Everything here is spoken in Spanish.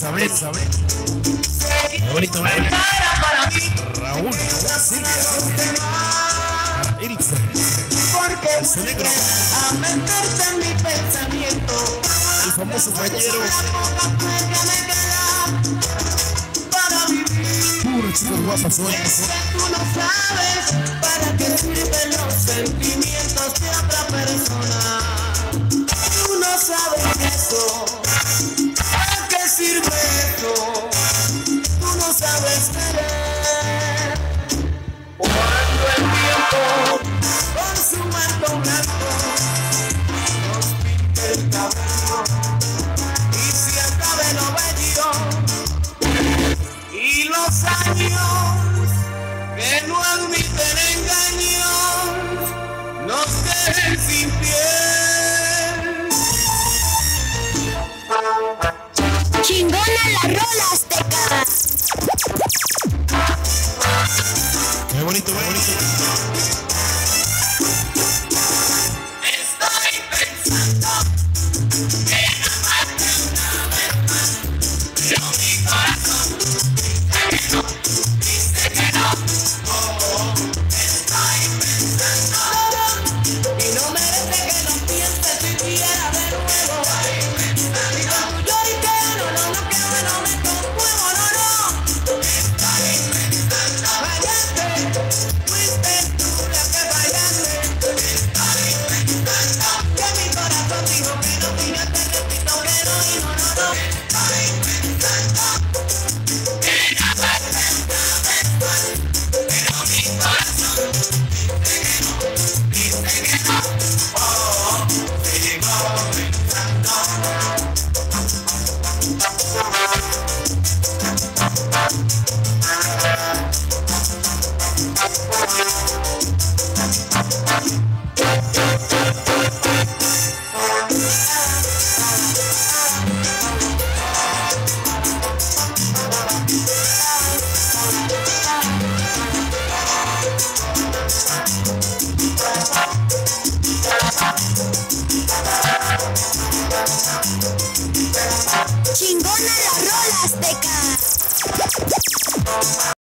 Isabel. Qué bonito, Raúl, Silvia, Erickson, el negro, a meterte en mi pensamiento, el famoso fallero, para vivir. puro chico guapo soy. Es que tú no sabes para qué sirven los sentimientos de otra persona. Tú no sabes eso. ¿Para qué sirve eso? Tú no sabes querer. Cuando el tiempo con su manto blanco nos pinta el cabello y se acabe lo bello y los años que no admiten engaños nos dejen sin piel. Chingona la rola azteca. Qué bonito, qué bonito.